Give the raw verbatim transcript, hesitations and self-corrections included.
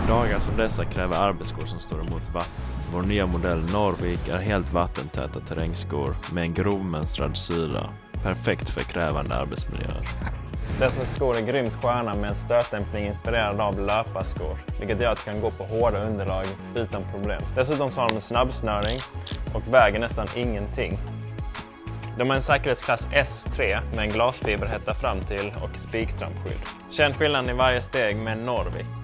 dagar som dessa kräver arbetsskor som står emot vatten. Vår nya modell Norvik är helt vattentäta terrängskor med en grov mönstrad syra. Perfekt för krävande arbetsmiljöer. Dessa skor är grymt sköna med en stötdämpning inspirerad av löparskor, vilket gör att du kan gå på hårda underlag utan problem. Dessutom så har de en snabbsnöring och väger nästan ingenting. De har en säkerhetsklass S tre med en glasfiber hetta fram till och spiktrampskydd. Känn skillnaden i varje steg med Norvik.